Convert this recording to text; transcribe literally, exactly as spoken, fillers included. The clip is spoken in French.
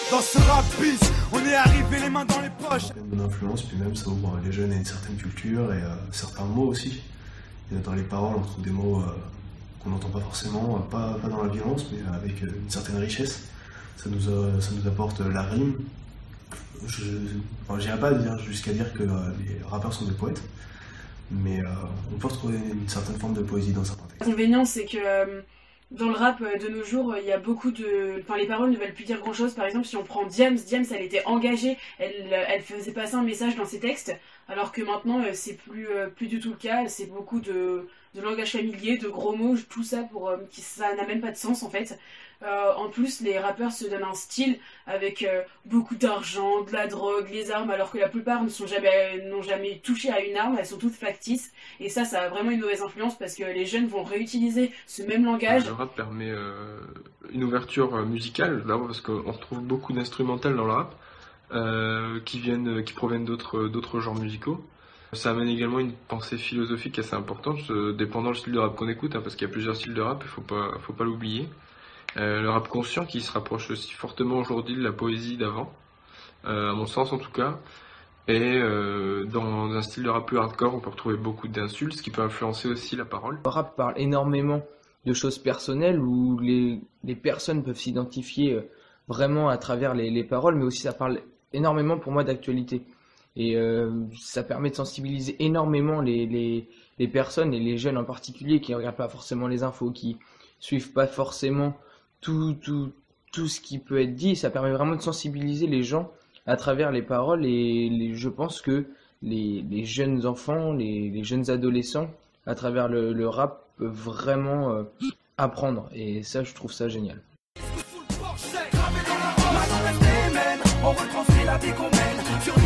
Dans ce rap bis, on est arrivé les mains dans les poches. Mon influence, puis même ça ouvre les jeunes à une certaine culture et euh, certains mots aussi. Et dans les paroles, on trouve des mots euh, qu'on n'entend pas forcément, euh, pas, pas dans la violence, mais avec euh, une certaine richesse. Ça nous, a, ça nous apporte la rime. Je n'irai pas dire jusqu'à dire que euh, les rappeurs sont des poètes, mais euh, on peut retrouver une certaine forme de poésie dans certains textes. L'inconvénient, c'est que euh, dans le rap euh, de nos jours, il y a beaucoup de... Enfin, les paroles ne veulent plus dire grand-chose. Par exemple, si on prend Diams, Diams, elle était engagée, elle, elle faisait passer un message dans ses textes, alors que maintenant, euh, c'est plus, euh, plus du tout le cas. C'est beaucoup de, de langage familier, de gros mots, tout ça, pour euh, qui ça n'a même pas de sens, en fait. Euh, en plus, les rappeurs se donnent un style avec euh, beaucoup d'argent, de la drogue, les armes, alors que la plupart ne sont jamais, n'ont jamais touché à une arme, elles sont toutes factices. Et ça, ça a vraiment une mauvaise influence parce que les jeunes vont réutiliser ce même langage. Le rap permet euh, une ouverture musicale, d'abord parce qu'on retrouve beaucoup d'instrumentales dans le rap euh, qui viennent, qui proviennent d'autres, d'autres genres musicaux. Ça amène également une pensée philosophique assez importante, euh, dépendant du style de rap qu'on écoute, hein, parce qu'il y a plusieurs styles de rap, il faut pas, faut pas l'oublier. Euh, le rap conscient qui se rapproche aussi fortement aujourd'hui de la poésie d'avant, euh, à mon sens en tout cas. Et euh, dans un style de rap plus hardcore, on peut retrouver beaucoup d'insultes, ce qui peut influencer aussi la parole. Le rap parle énormément de choses personnelles où les, les personnes peuvent s'identifier vraiment à travers les, les paroles, mais aussi ça parle énormément pour moi d'actualité. Et euh, ça permet de sensibiliser énormément les, les, les personnes et les jeunes en particulier qui ne regardent pas forcément les infos, qui suivent pas forcément tout, tout, tout ce qui peut être dit. Ça permet vraiment de sensibiliser les gens à travers les paroles et les, je pense que les, les jeunes enfants, les, les jeunes adolescents, à travers le, le rap, peuvent vraiment euh, apprendre. Et ça, je trouve ça génial. On retranscrit la vie qu'on mène sur